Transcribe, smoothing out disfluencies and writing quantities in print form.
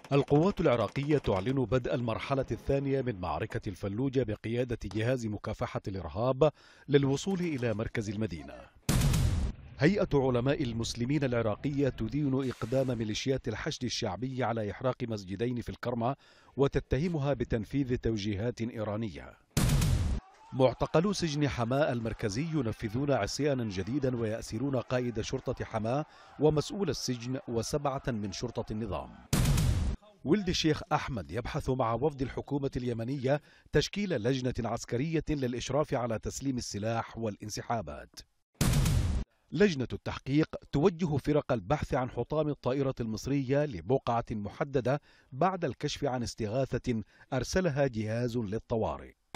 القوات العراقية تعلن بدء المرحلة الثانية من معركة الفلوجة بقيادة جهاز مكافحة الإرهاب للوصول إلى مركز المدينة. هيئة علماء المسلمين العراقية تدين إقدام ميليشيات الحشد الشعبي على إحراق مسجدين في الكرمة وتتهمها بتنفيذ توجيهات إيرانية. معتقلو سجن حماة المركزي ينفذون عصيانا جديدا ويأسرون قائد شرطة حماة ومسؤول السجن و7 من شرطة النظام. ولد الشيخ أحمد يبحث مع وفد الحكومة اليمنية تشكيل لجنة عسكرية للإشراف على تسليم السلاح والانسحابات. لجنة التحقيق توجه فرق البحث عن حطام الطائرة المصرية لبقعة محددة بعد الكشف عن استغاثة أرسلها جهاز للطوارئ.